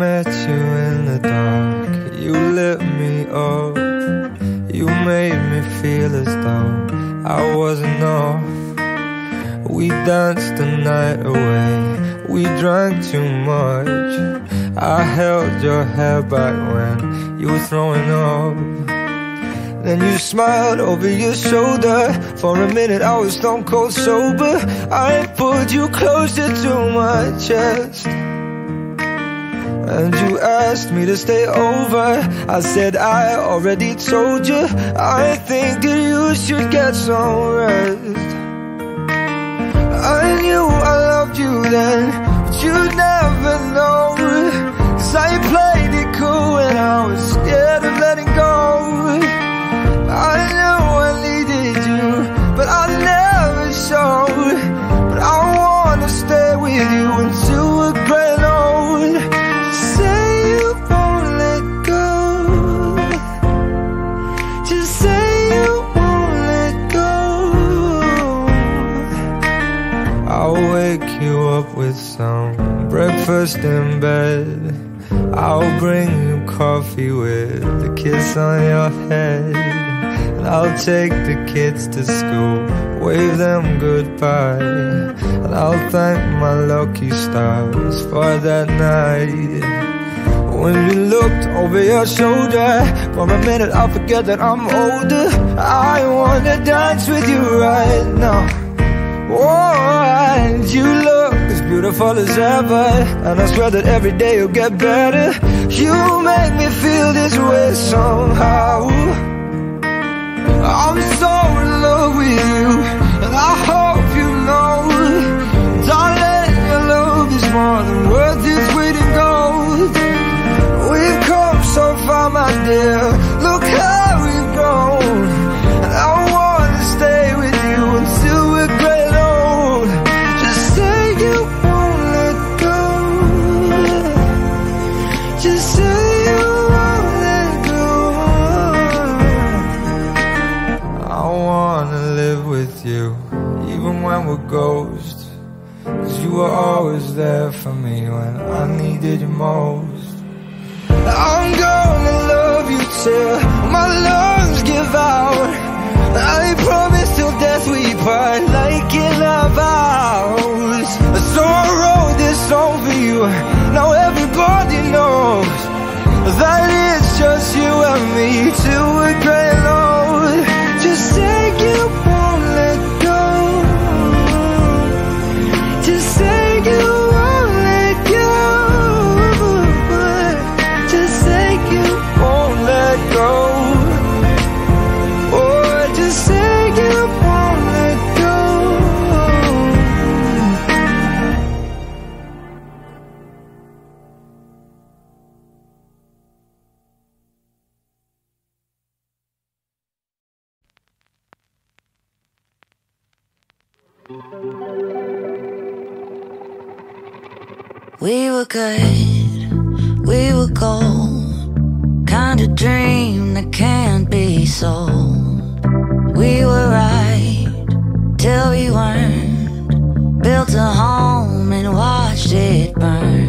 met you in the dark, you lit me up. You made me feel as though I wasn't off. We danced the night away, we drank too much. I held your hair back when you were throwing up. Then you smiled over your shoulder. For a minute I was stone cold sober. I pulled you closer to my chest, and you asked me to stay over. I said I already told you, I think that you should get some rest. I knew I loved you then, but you'd never know. 'Cause I played it cool when I was scared of letting go. I knew I needed you, but I never showed. But I wanna stay with you until we're gray and old. Just say you won't let go. Just say you won't let go. I'll wake you up with some breakfast in bed. I'll bring you coffee with a kiss on your head. And I'll take the kids to school, wave them goodbye. And I'll thank my lucky stars for that night. When you looked over your shoulder, for a minute I forget that I'm older. I wanna dance with you right now. Oh, and you look as beautiful as ever, and I swear that every day you'll get better. You make me feel this way somehow. I'm so in love with you, and I hope you know, darling, your love is more than worth its weight in gold. We've come so far, my dear, look how we've grown. And I wanna stay with you until we're gray and old. Just say you won't let go. Just say you won't let go. I wanna live with you, even when we're ghosts. 'Cause you were always there for me when I needed you most. I'm gonna love you till my lungs give out. I promise till death we part, like in our vows. So I wrote this song for you, now everybody knows that it's just you and me till we're gray and old. Just say you won't let go. Just say you won't let go. Just say you won't let go. Oh, just say you won't let go. We were good, we were gold, kind of dream that can't be sold. We were right till we weren't, built a home and watched it burn.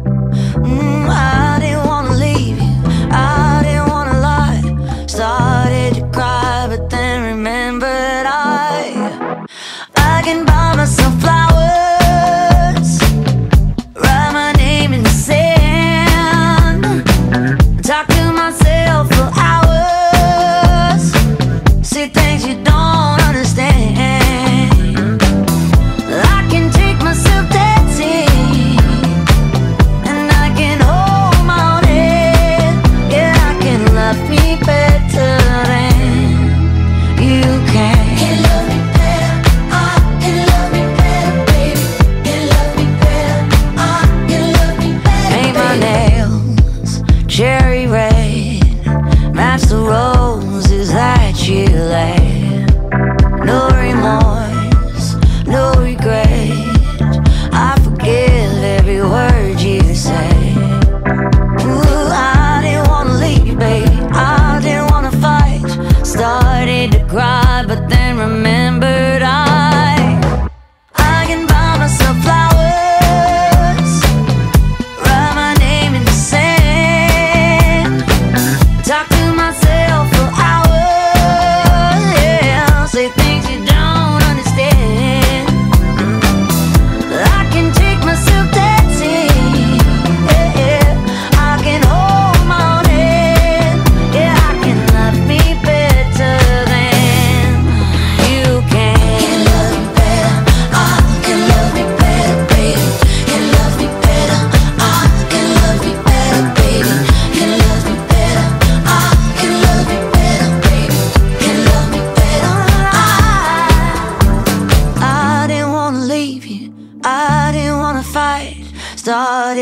I didn't wanna leave you, I didn't wanna lie. Started to cry, but then remembered I can buy myself flowers, write my name in the sand, talk to myself for hours, see things you don't understand. I can take myself dancing, and I can hold my own head. Yeah, I can love me better than you can. Can love me better, I can love me better, baby. Can love me better, I can love me better. Paint my nails cherry red, match the roses that you laid. No remorse, no regret, I forgive every word you say. Ooh, I didn't wanna leave, babe, I didn't wanna fight. Started to cry, but then remembered I can buy myself flowers, write my name in the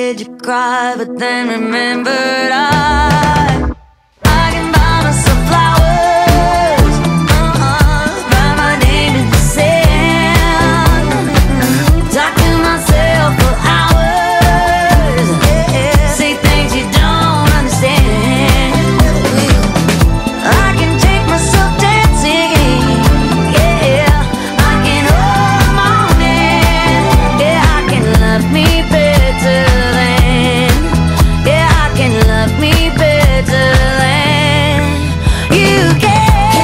did you cry, but then remembered I can buy myself flowers, write my name in the sand, talk to myself for hours, say things you don't understand. I can take myself dancing, yeah, I can hold the morning, yeah, I can love me better than, yeah, I can love me better than you can.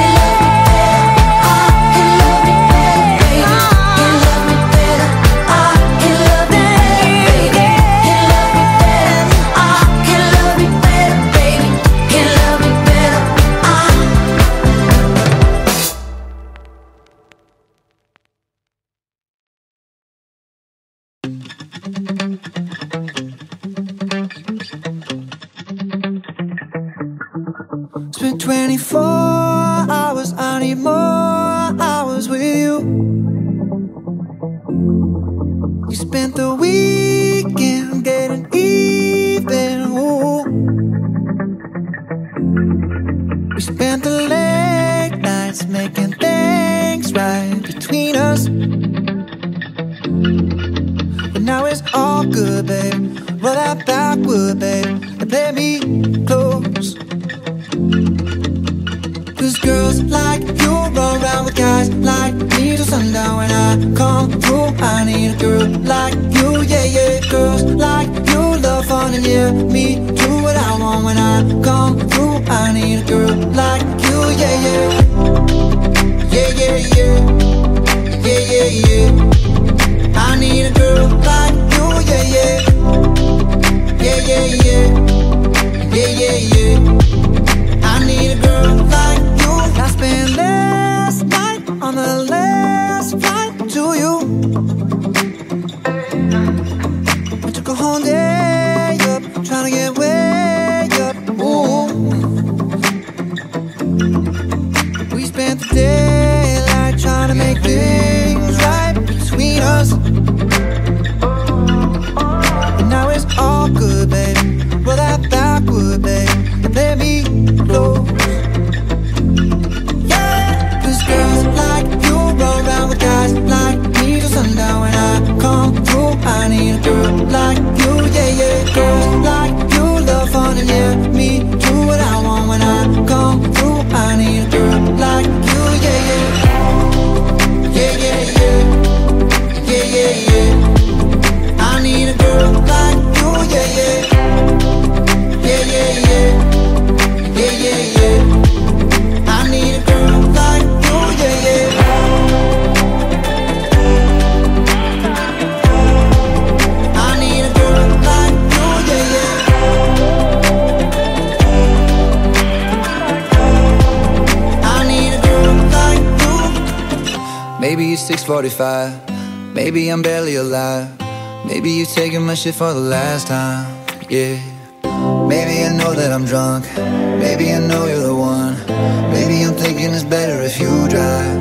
Spent 24 hours, I need more hours with you. You spent the weekend getting even, ooh. We spent the late nights making things right between us. But now it's all good, babe. Roll that backward, babe, and play me close. Cause girls like you run around with guys like me till sundown. When I come through, I need a girl like you, yeah, yeah. Girls like you love fun and yeah, me do what I want. When I come through, I need a girl like you, yeah, yeah. Yeah, yeah, yeah. Yeah, yeah, yeah. I need a girl like you, yeah, yeah. Yeah, yeah, yeah. Yeah, yeah, yeah. I need a girl like you. I spent last night on the last flight to you. We took a whole day up, trying to get way up, ooh. We spent the daylight trying to make things right between us. And now it's all good, babe. Roll that backward, babe, and play me close. Yeah, cause girls like you run around with guys like me till sundown. When I come through, I need a girl like you, yeah, yeah. Girls like you love fun and yeah, me do what I want. When I come through, I need a girl like you, yeah, yeah. Yeah, yeah, yeah. Yeah, yeah, yeah. I need a girl like you, yeah, yeah. Yeah, yeah, yeah. Yeah, yeah, yeah. I need a girl like you, yeah, yeah. I need a girl like you, yeah, yeah. I need a girl like you. Maybe it's 6:45. Maybe I'm barely alive. Maybe you're taking my shit for the last time, yeah. Maybe I know that I'm drunk. Maybe I know you're the one. Maybe I'm thinking it's better if you drive.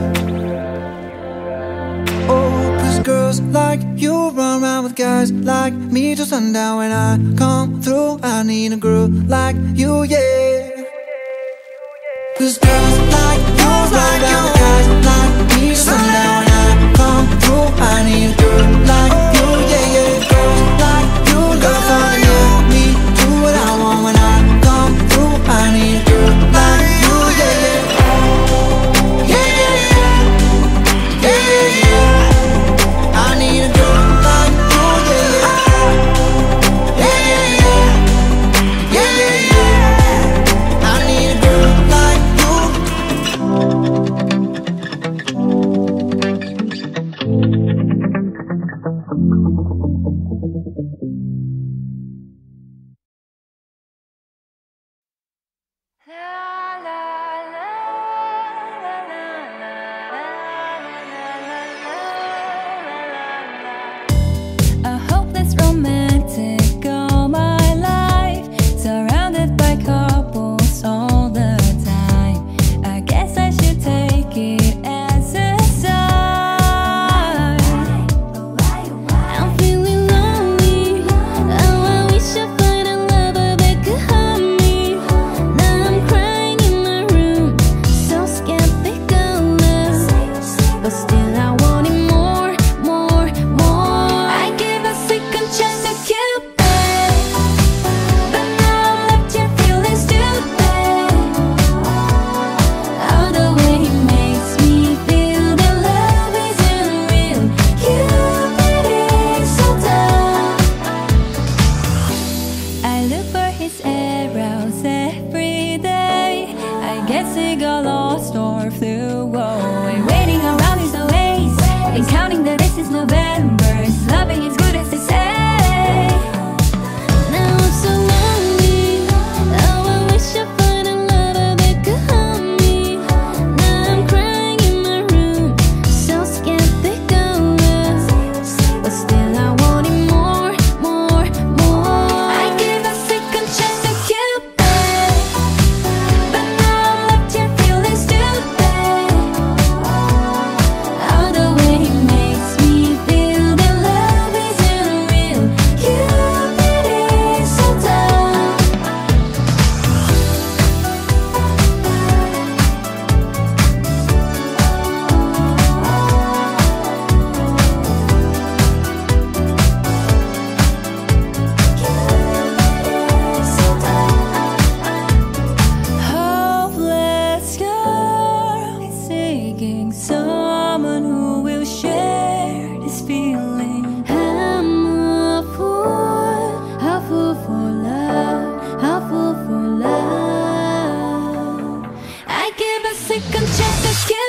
Oh, cause girls like you run around with guys like me till sundown. When I come through, I need a girl like you, yeah. Cause girls like you run around with guys like me till sundown. When I come through, I need a girl like you, yeah, yeah. Girls like you love fun, yeah, me do what I want. When I come through, I need a girl like you, yeah, yeah. Yeah, yeah, yeah. Yeah, yeah, yeah. I need a girl like you, yeah, yeah. Yeah, yeah, yeah. Yeah, yeah, yeah. I need a girl like you. get sick or lost or flew away. Waiting around is the ways, and counting the days since November. Loving is good as they say. Now I'm so lonely. Oh, I wish I find a lover that could hold me. Now I'm crying in my room, so scared they go up. But still I wanted more, more, more. I gave a second chance to Cupid, but now I'm left here feeling stupid. All the way he makes me feel that love isn't real. Cupid is so dumb. Hopeless girl seeking someone who will share this feeling. I'm a fool for love, a fool for love. I give a second chance to